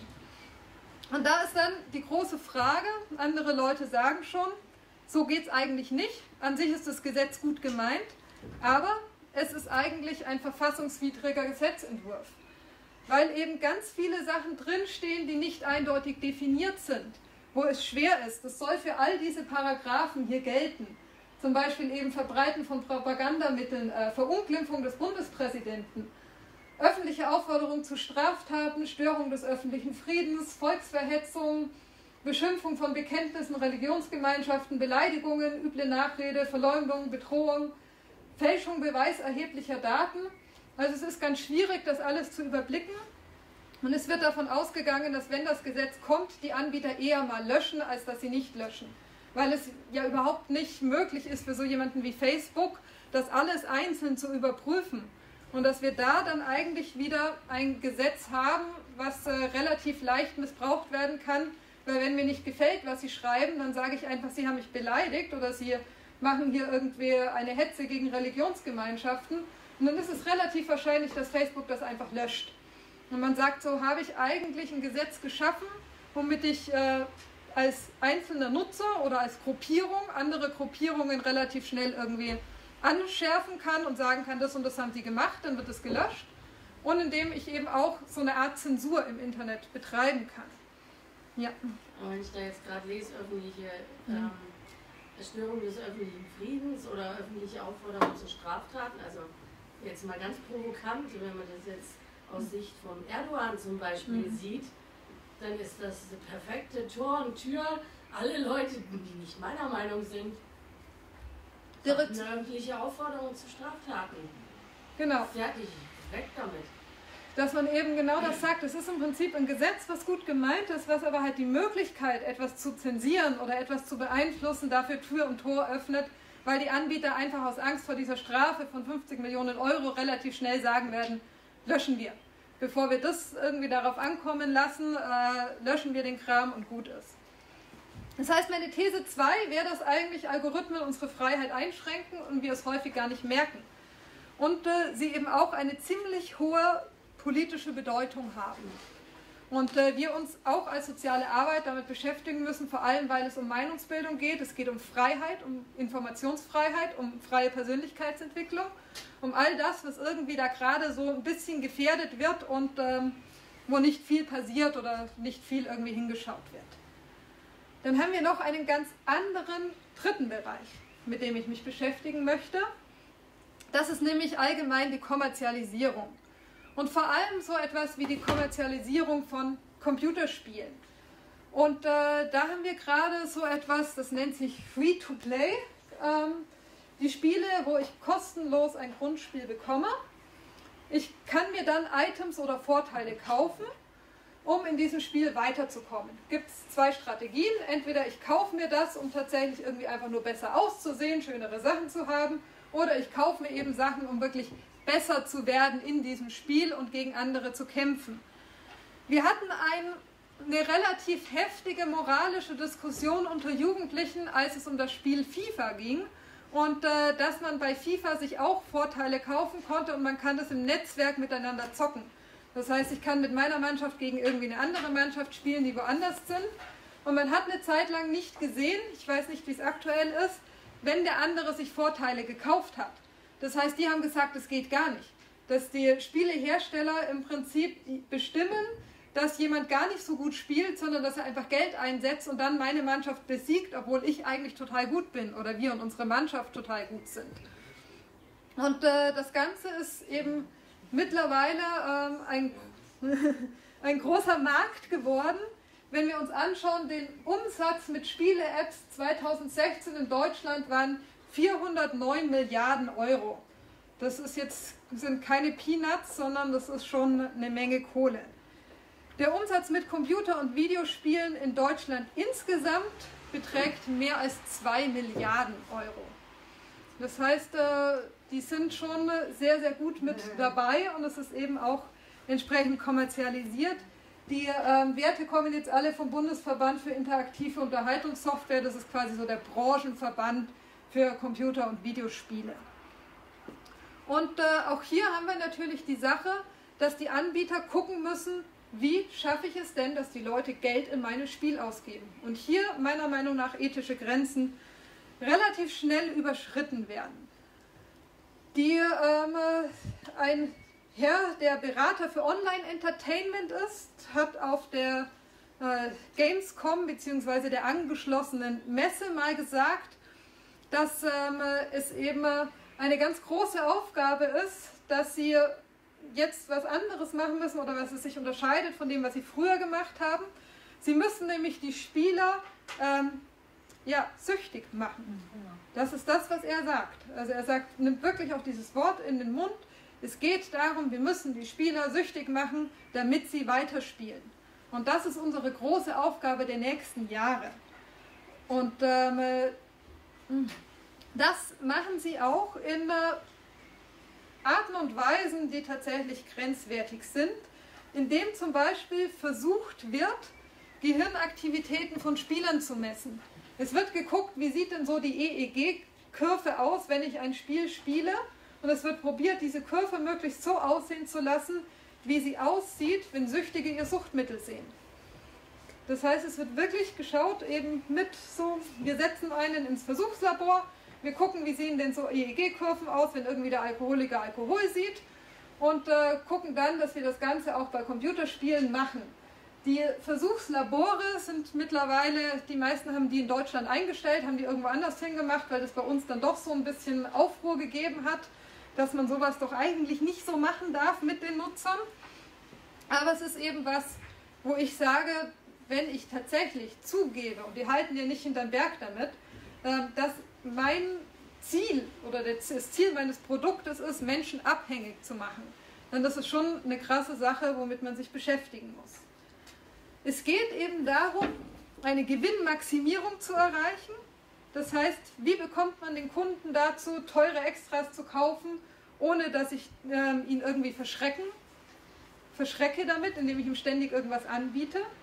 Und da ist dann die große Frage, andere Leute sagen schon, so geht es eigentlich nicht. An sich ist das Gesetz gut gemeint, aber es ist eigentlich ein verfassungswidriger Gesetzentwurf, weil eben ganz viele Sachen drinstehen, die nicht eindeutig definiert sind, wo es schwer ist. Das soll für all diese Paragraphen hier gelten. Zum Beispiel eben Verbreiten von Propagandamitteln, äh, Verunglimpfung des Bundespräsidenten, öffentliche Aufforderung zu Straftaten, Störung des öffentlichen Friedens, Volksverhetzung, Beschimpfung von Bekenntnissen, Religionsgemeinschaften, Beleidigungen, üble Nachrede, Verleumdung, Bedrohung, Fälschung beweiserheblicher Daten. Also es ist ganz schwierig, das alles zu überblicken. Und es wird davon ausgegangen, dass wenn das Gesetz kommt, die Anbieter eher mal löschen, als dass sie nicht löschen. Weil es ja überhaupt nicht möglich ist für so jemanden wie Facebook, das alles einzeln zu überprüfen. Und dass wir da dann eigentlich wieder ein Gesetz haben, was äh, relativ leicht missbraucht werden kann. Weil wenn mir nicht gefällt, was sie schreiben, dann sage ich einfach, sie haben mich beleidigt oder sie machen hier irgendwie eine Hetze gegen Religionsgemeinschaften. Und dann ist es relativ wahrscheinlich, dass Facebook das einfach löscht. Und man sagt, so habe ich eigentlich ein Gesetz geschaffen, womit ich äh, als einzelner Nutzer oder als Gruppierung andere Gruppierungen relativ schnell irgendwie anschärfen kann und sagen kann, das und das haben sie gemacht, dann wird es gelöscht. Und indem ich eben auch so eine Art Zensur im Internet betreiben kann. Ja. Aber wenn ich da jetzt gerade lese, öffentliche ähm, Störung des öffentlichen Friedens oder öffentliche Aufforderung zu Straftaten, also jetzt mal ganz provokant, wenn man das jetzt aus Sicht von Erdogan zum Beispiel mhm. sieht, dann ist das eine perfekte Tor und Tür. Alle Leute, die nicht meiner Meinung sind, eine öffentliche Aufforderung zu Straftaten. Genau. Fertig, weg damit. Dass man eben genau das sagt, es ist im Prinzip ein Gesetz, was gut gemeint ist, was aber halt die Möglichkeit, etwas zu zensieren oder etwas zu beeinflussen, dafür Tür und Tor öffnet, weil die Anbieter einfach aus Angst vor dieser Strafe von fünfzig Millionen Euro relativ schnell sagen werden, löschen wir. Bevor wir das irgendwie darauf ankommen lassen, äh, löschen wir den Kram und gut ist. Das heißt, meine These zwei wäre, dass eigentlich Algorithmen unsere Freiheit einschränken und wir es häufig gar nicht merken. Und äh, sie eben auch eine ziemlich hohe politische Bedeutung haben. Und äh, wir uns auch als soziale Arbeit damit beschäftigen müssen, vor allem weil es um Meinungsbildung geht. Es geht um Freiheit, um Informationsfreiheit, um freie Persönlichkeitsentwicklung, um all das, was irgendwie da gerade so ein bisschen gefährdet wird und ähm, wo nicht viel passiert oder nicht viel irgendwie hingeschaut wird. Dann haben wir noch einen ganz anderen dritten Bereich, mit dem ich mich beschäftigen möchte. Das ist nämlich allgemein die Kommerzialisierung. Und vor allem so etwas wie die Kommerzialisierung von Computerspielen. Und äh, da haben wir gerade so etwas, das nennt sich Free-to-Play. Ähm, die Spiele, wo ich kostenlos ein Grundspiel bekomme. Ich kann mir dann Items oder Vorteile kaufen, um in diesem Spiel weiterzukommen. Gibt es zwei Strategien. Entweder ich kaufe mir das, um tatsächlich irgendwie einfach nur besser auszusehen, schönere Sachen zu haben, oder ich kaufe mir eben Sachen, um wirklich besser zu werden in diesem Spiel und gegen andere zu kämpfen. Wir hatten ein, eine relativ heftige moralische Diskussion unter Jugendlichen, als es um das Spiel FIFA ging und äh, dass man bei FIFA sich auch Vorteile kaufen konnte und man kann das im Netzwerk miteinander zocken. Das heißt, ich kann mit meiner Mannschaft gegen irgendwie eine andere Mannschaft spielen, die woanders sind. Und man hat eine Zeit lang nicht gesehen, ich weiß nicht, wie es aktuell ist, wenn der andere sich Vorteile gekauft hat. Das heißt, die haben gesagt, das geht gar nicht. Dass die Spielehersteller im Prinzip bestimmen, dass jemand gar nicht so gut spielt, sondern dass er einfach Geld einsetzt und dann meine Mannschaft besiegt, obwohl ich eigentlich total gut bin oder wir und unsere Mannschaft total gut sind. Und äh, das Ganze ist eben mittlerweile ähm, ein, ein großer Markt geworden. Wenn wir uns anschauen, den Umsatz mit Spiele-Apps zweitausendsechzehn in Deutschland waren vierhundertneun Milliarden Euro. Das ist jetzt, sind keine Peanuts, sondern das ist schon eine Menge Kohle. Der Umsatz mit Computer- und Videospielen in Deutschland insgesamt beträgt mehr als zwei Milliarden Euro. Das heißt, die sind schon sehr, sehr gut mit dabei und es ist eben auch entsprechend kommerzialisiert. Die ähm, Werte kommen jetzt alle vom Bundesverband für interaktive Unterhaltungssoftware. Das ist quasi so der Branchenverband für Computer- und Videospiele. Und äh, auch hier haben wir natürlich die Sache, dass die Anbieter gucken müssen, wie schaffe ich es denn, dass die Leute Geld in mein Spiel ausgeben. Und hier meiner Meinung nach ethische Grenzen relativ schnell überschritten werden. Die, ähm, ein Herr, der Berater für Online-Entertainment ist, hat auf der äh, Gamescom bzw. der angeschlossenen Messe mal gesagt, dass ähm, es eben eine ganz große Aufgabe ist, dass sie jetzt was anderes machen müssen oder was es sich unterscheidet von dem, was sie früher gemacht haben. Sie müssen nämlich die Spieler ähm, ja, süchtig machen. Das ist das, was er sagt. Also er sagt, nimmt wirklich auch dieses Wort in den Mund. Es geht darum, wir müssen die Spieler süchtig machen, damit sie weiterspielen. Und das ist unsere große Aufgabe der nächsten Jahre. Und ähm, das machen sie auch in äh, Arten und Weisen, die tatsächlich grenzwertig sind, indem zum Beispiel versucht wird, Gehirnaktivitäten von Spielern zu messen. Es wird geguckt, wie sieht denn so die E E G-Kurve aus, wenn ich ein Spiel spiele, und es wird probiert, diese Kurve möglichst so aussehen zu lassen, wie sie aussieht, wenn Süchtige ihr Suchtmittel sehen. Das heißt, es wird wirklich geschaut, eben mit so, wir setzen einen ins Versuchslabor, wir gucken, wie sehen denn so E E G-Kurven aus, wenn irgendwie der Alkoholiker Alkohol sieht, und äh, gucken dann, dass wir das Ganze auch bei Computerspielen machen. Die Versuchslabore sind mittlerweile, die meisten haben die in Deutschland eingestellt, haben die irgendwo anders hingemacht, weil das bei uns dann doch so ein bisschen Aufruhr gegeben hat, dass man sowas doch eigentlich nicht so machen darf mit den Nutzern. Aber es ist eben was, wo ich sage, wenn ich tatsächlich zugebe, und die halten ja nicht hinterm Berg damit, dass mein Ziel oder das Ziel meines Produktes ist, Menschen abhängig zu machen, dann ist es schon eine krasse Sache, womit man sich beschäftigen muss. Es geht eben darum, eine Gewinnmaximierung zu erreichen. Das heißt, wie bekommt man den Kunden dazu, teure Extras zu kaufen, ohne dass ich äh, ihn irgendwie verschrecken, verschrecke damit, indem ich ihm ständig irgendwas anbiete.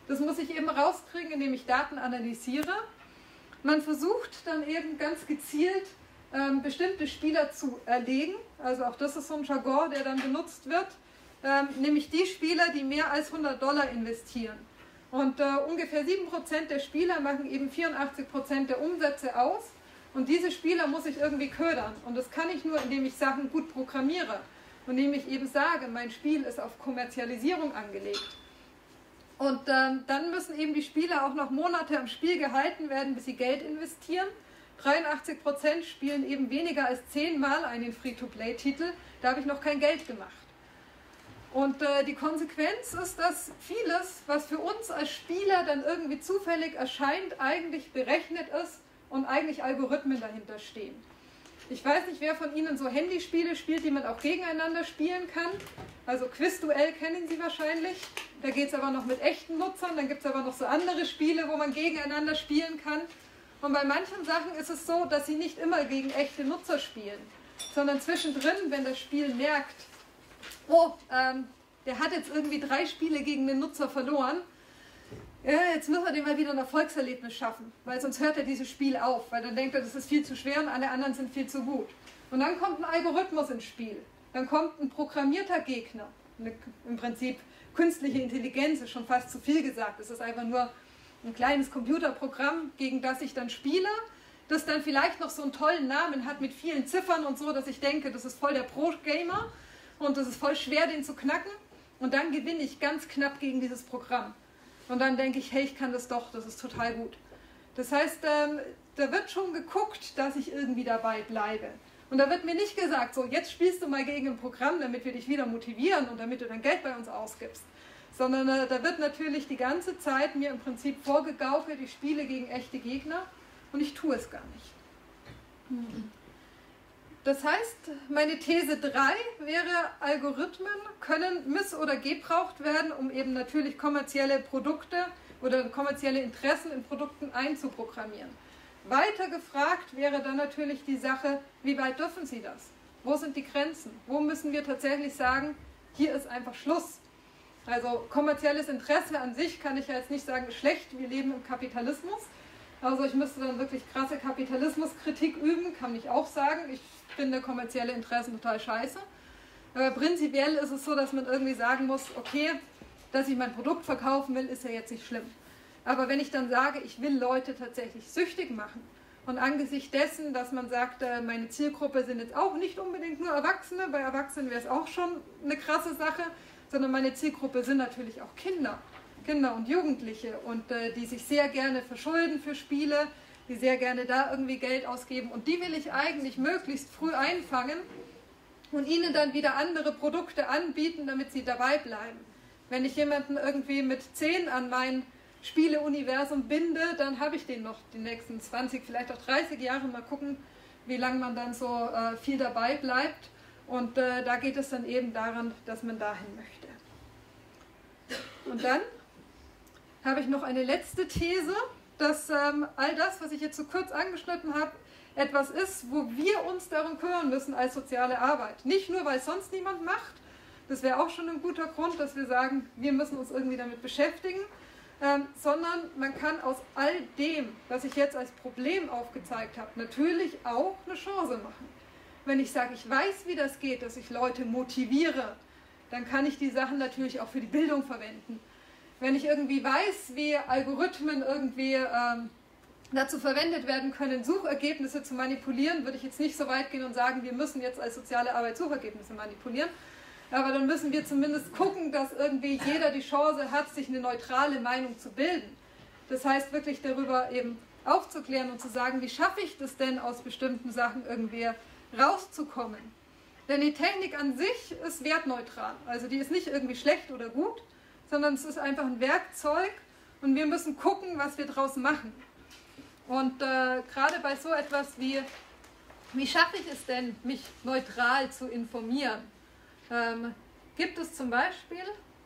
Das muss ich eben rauskriegen, indem ich Daten analysiere. Man versucht dann eben ganz gezielt ähm, bestimmte Spieler zu erlegen. Also auch das ist so ein Jargon, der dann benutzt wird. Ähm, nämlich die Spieler, die mehr als hundert Dollar investieren. Und äh, ungefähr sieben Prozent der Spieler machen eben vierundachtzig Prozent der Umsätze aus. Und diese Spieler muss ich irgendwie ködern. Und das kann ich nur, indem ich Sachen gut programmiere. Und indem ich eben sage, mein Spiel ist auf Kommerzialisierung angelegt. Und ähm, dann müssen eben die Spieler auch noch Monate am Spiel gehalten werden, bis sie Geld investieren. dreiundachtzig Prozent spielen eben weniger als zehnmal einen Free-to-Play-Titel. Da habe ich noch kein Geld gemacht. Und äh, die Konsequenz ist, dass vieles, was für uns als Spieler dann irgendwie zufällig erscheint, eigentlich berechnet ist und eigentlich Algorithmen dahinter stehen. Ich weiß nicht, wer von Ihnen so Handyspiele spielt, die man auch gegeneinander spielen kann. Also Quizduell kennen Sie wahrscheinlich. Da geht es aber noch mit echten Nutzern. Dann gibt es aber noch so andere Spiele, wo man gegeneinander spielen kann. Und bei manchen Sachen ist es so, dass Sie nicht immer gegen echte Nutzer spielen, sondern zwischendrin, wenn das Spiel merkt, oh, ähm, der hat jetzt irgendwie drei Spiele gegen den Nutzer verloren, ja, jetzt müssen wir dem mal wieder ein Erfolgserlebnis schaffen, weil sonst hört er dieses Spiel auf, weil dann denkt er, das ist viel zu schwer und alle anderen sind viel zu gut. Und dann kommt ein Algorithmus ins Spiel, dann kommt ein programmierter Gegner, eine, im Prinzip künstliche Intelligenz ist schon fast zu viel gesagt, es ist einfach nur ein kleines Computerprogramm, gegen das ich dann spiele, das dann vielleicht noch so einen tollen Namen hat mit vielen Ziffern und so, dass ich denke, das ist voll der Pro-Gamer und das ist voll schwer, den zu knacken und dann gewinne ich ganz knapp gegen dieses Programm. Und dann denke ich, hey, ich kann das doch, das ist total gut. Das heißt, ähm, da wird schon geguckt, dass ich irgendwie dabei bleibe. Und da wird mir nicht gesagt, so, jetzt spielst du mal gegen ein Programm, damit wir dich wieder motivieren und damit du dann Geld bei uns ausgibst. Sondern äh, da wird natürlich die ganze Zeit mir im Prinzip vorgegaukelt, ich spiele gegen echte Gegner und ich tue es gar nicht. Mhm. Das heißt, meine These drei wäre, Algorithmen können miss- oder gebraucht werden, um eben natürlich kommerzielle Produkte oder kommerzielle Interessen in Produkten einzuprogrammieren. Weiter gefragt wäre dann natürlich die Sache, wie weit dürfen Sie das? Wo sind die Grenzen? Wo müssen wir tatsächlich sagen, hier ist einfach Schluss? Also kommerzielles Interesse an sich kann ich ja jetzt nicht sagen, schlecht, wir leben im Kapitalismus. Also ich müsste dann wirklich krasse Kapitalismuskritik üben, kann ich auch sagen. Ich finde kommerzielle Interessen total scheiße. Aber prinzipiell ist es so, dass man irgendwie sagen muss, okay, dass ich mein Produkt verkaufen will, ist ja jetzt nicht schlimm. Aber wenn ich dann sage, ich will Leute tatsächlich süchtig machen und angesichts dessen, dass man sagt, meine Zielgruppe sind jetzt auch nicht unbedingt nur Erwachsene, bei Erwachsenen wäre es auch schon eine krasse Sache, sondern meine Zielgruppe sind natürlich auch Kinder. Kinder und Jugendliche und äh, die sich sehr gerne verschulden für Spiele, die sehr gerne da irgendwie Geld ausgeben und die will ich eigentlich möglichst früh einfangen und ihnen dann wieder andere Produkte anbieten, damit sie dabei bleiben. Wenn ich jemanden irgendwie mit zehn an mein Spieleuniversum binde, dann habe ich den noch die nächsten zwanzig, vielleicht auch dreißig Jahre, mal gucken, wie lange man dann so äh, viel dabei bleibt und äh, da geht es dann eben daran, dass man dahin möchte. Und dann habe ich noch eine letzte These, dass ähm, all das, was ich jetzt so kurz angeschnitten habe, etwas ist, wo wir uns darum kümmern müssen als soziale Arbeit. Nicht nur, weil es sonst niemand macht, das wäre auch schon ein guter Grund, dass wir sagen, wir müssen uns irgendwie damit beschäftigen, ähm, sondern man kann aus all dem, was ich jetzt als Problem aufgezeigt habe, natürlich auch eine Chance machen. Wenn ich sage, ich weiß, wie das geht, dass ich Leute motiviere, dann kann ich die Sachen natürlich auch für die Bildung verwenden. Wenn ich irgendwie weiß, wie Algorithmen irgendwie ähm, dazu verwendet werden können, Suchergebnisse zu manipulieren, würde ich jetzt nicht so weit gehen und sagen, wir müssen jetzt als soziale Arbeit Suchergebnisse manipulieren. Aber dann müssen wir zumindest gucken, dass irgendwie jeder die Chance hat, sich eine neutrale Meinung zu bilden. Das heißt, wirklich darüber eben aufzuklären und zu sagen, wie schaffe ich das denn, aus bestimmten Sachen irgendwie rauszukommen. Denn die Technik an sich ist wertneutral. Also die ist nicht irgendwie schlecht oder gut, sondern es ist einfach ein Werkzeug und wir müssen gucken, was wir daraus machen. Und äh, gerade bei so etwas wie, wie schaffe ich es denn, mich neutral zu informieren, ähm, gibt es zum Beispiel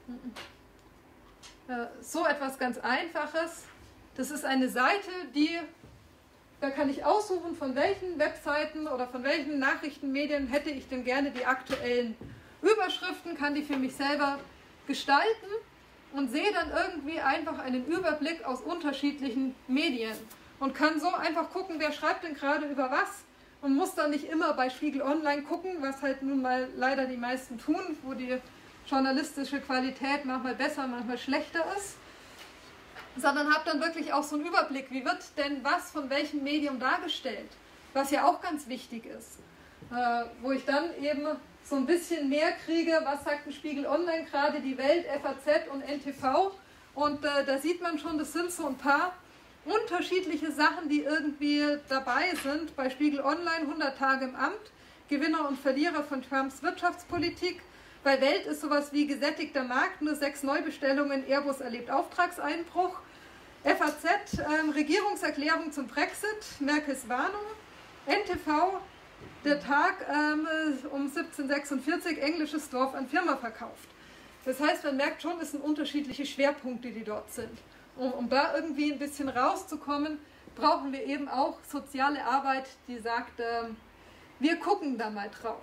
äh, so etwas ganz Einfaches. Das ist eine Seite, die, da kann ich aussuchen, von welchen Webseiten oder von welchen Nachrichtenmedien hätte ich denn gerne die aktuellen Überschriften, kann die für mich selber gestalten. und sehe dann irgendwie einfach einen Überblick aus unterschiedlichen Medien und kann so einfach gucken, wer schreibt denn gerade über was, und muss dann nicht immer bei Spiegel Online gucken, was halt nun mal leider die meisten tun, wo die journalistische Qualität manchmal besser, manchmal schlechter ist, sondern habe dann wirklich auch so einen Überblick, wie wird denn was von welchem Medium dargestellt, was ja auch ganz wichtig ist, äh, wo ich dann eben so ein bisschen mehr kriege, was sagt ein Spiegel Online gerade, die Welt, F A Z und N T V, und äh, da sieht man schon, das sind so ein paar unterschiedliche Sachen, die irgendwie dabei sind. Bei Spiegel Online hundert Tage im Amt, Gewinner und Verlierer von Trumps Wirtschaftspolitik. Bei Welt ist sowas wie gesättigter Markt, nur sechs Neubestellungen, Airbus erlebt Auftragseinbruch. F A Z, ähm, Regierungserklärung zum Brexit, Merkels Warnung. N T V, der Tag ähm, um siebzehn Uhr sechsundvierzig, englisches Dorf an Firma verkauft. Das heißt, man merkt schon, es sind unterschiedliche Schwerpunkte, die dort sind. Um, um da irgendwie ein bisschen rauszukommen, brauchen wir eben auch soziale Arbeit, die sagt, äh, wir gucken da mal drauf.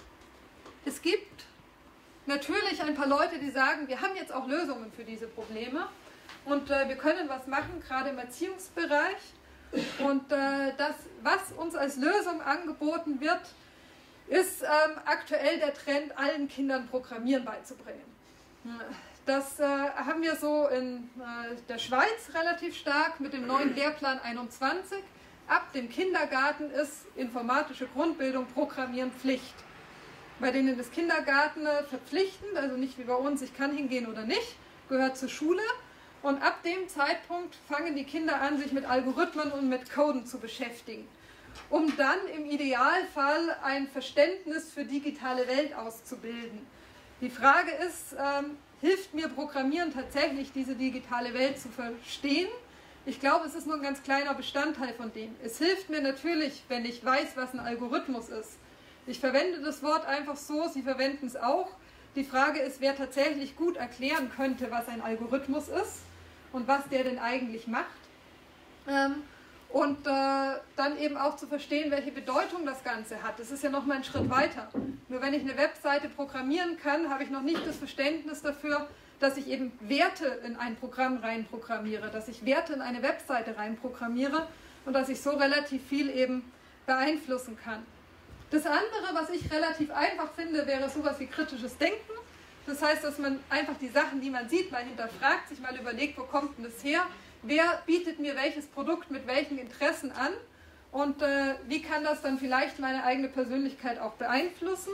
Es gibt natürlich ein paar Leute, die sagen, wir haben jetzt auch Lösungen für diese Probleme und äh, wir können was machen, gerade im Erziehungsbereich. Und äh, das, was uns als Lösung angeboten wird, ist ähm, aktuell der Trend, allen Kindern Programmieren beizubringen. Das äh, haben wir so in äh, der Schweiz relativ stark mit dem neuen Lehrplan einundzwanzig. Ab dem Kindergarten ist informatische Grundbildung, Programmieren Pflicht. Bei denen ist Kindergarten äh, verpflichtend, also nicht wie bei uns, ich kann hingehen oder nicht, gehört zur Schule. Und ab dem Zeitpunkt fangen die Kinder an, sich mit Algorithmen und mit Coden zu beschäftigen, um dann im Idealfall ein Verständnis für digitale Welt auszubilden. Die Frage ist, ähm, hilft mir Programmieren tatsächlich, diese digitale Welt zu verstehen? Ich glaube, es ist nur ein ganz kleiner Bestandteil von dem. Es hilft mir natürlich, wenn ich weiß, was ein Algorithmus ist. Ich verwende das Wort einfach so, Sie verwenden es auch. Die Frage ist, wer tatsächlich gut erklären könnte, was ein Algorithmus ist und was der denn eigentlich macht. Ähm, und äh, dann eben auch zu verstehen, welche Bedeutung das Ganze hat. Das ist ja noch mal ein Schritt weiter. Nur wenn ich eine Webseite programmieren kann, habe ich noch nicht das Verständnis dafür, dass ich eben Werte in ein Programm reinprogrammiere, dass ich Werte in eine Webseite reinprogrammiere und dass ich so relativ viel eben beeinflussen kann. Das andere, was ich relativ einfach finde, wäre sowas wie kritisches Denken. Das heißt, dass man einfach die Sachen, die man sieht, mal hinterfragt, sich mal überlegt, wo kommt denn das her? Wer bietet mir welches Produkt mit welchen Interessen an? Und äh, wie kann das dann vielleicht meine eigene Persönlichkeit auch beeinflussen?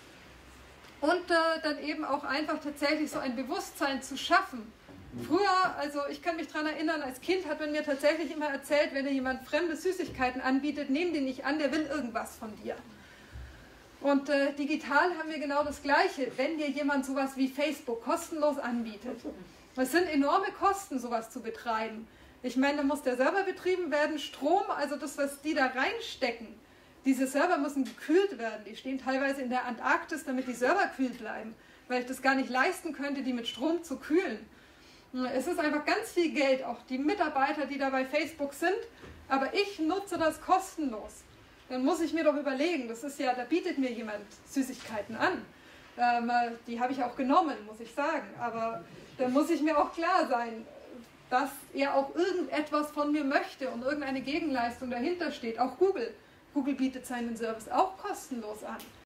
Und äh, dann eben auch einfach tatsächlich so ein Bewusstsein zu schaffen. Früher, also ich kann mich daran erinnern, als Kind hat man mir tatsächlich immer erzählt, wenn dir jemand fremde Süßigkeiten anbietet, nimm den nicht an, der will irgendwas von dir. Und äh, digital haben wir genau das Gleiche, wenn dir jemand sowas wie Facebook kostenlos anbietet. Es sind enorme Kosten, sowas zu betreiben. Ich meine, da muss der Server betrieben werden, Strom, also das, was die da reinstecken. Diese Server müssen gekühlt werden. Die stehen teilweise in der Antarktis, damit die Server kühl bleiben, weil ich das gar nicht leisten könnte, die mit Strom zu kühlen. Es ist einfach ganz viel Geld, auch die Mitarbeiter, die da bei Facebook sind, aber ich nutze das kostenlos. Dann muss ich mir doch überlegen, das ist ja, da bietet mir jemand Süßigkeiten an. Ähm, die habe ich auch genommen, muss ich sagen, aber dann muss ich mir auch klar sein, dass er auch irgendetwas von mir möchte und irgendeine Gegenleistung dahinter steht. Auch Google. Google bietet seinen Service auch kostenlos an.